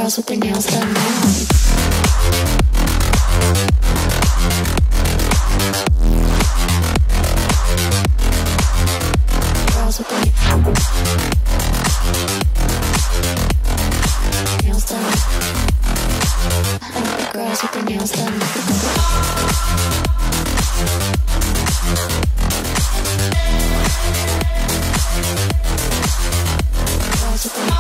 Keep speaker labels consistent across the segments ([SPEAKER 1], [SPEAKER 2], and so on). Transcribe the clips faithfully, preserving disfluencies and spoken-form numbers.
[SPEAKER 1] girls with their nails done now. Girls with their nails done. I like the girls with their nails done. Girls with their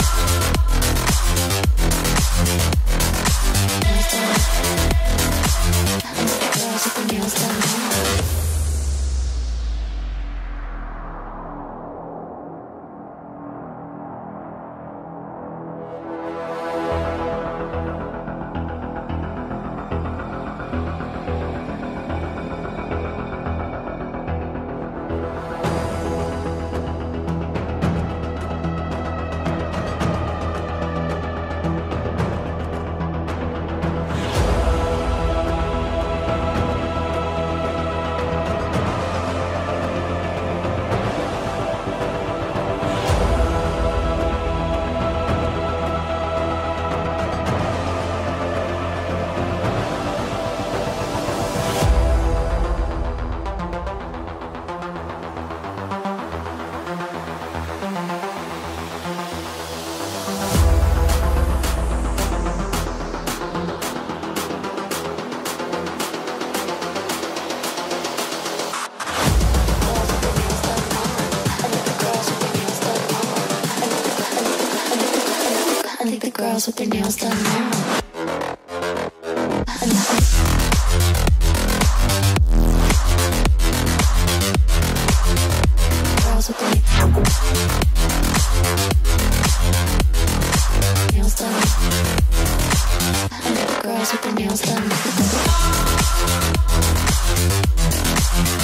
[SPEAKER 1] nails done. I like the girls with their nails done now. Girls with their nails done. I like the girls with their nails done.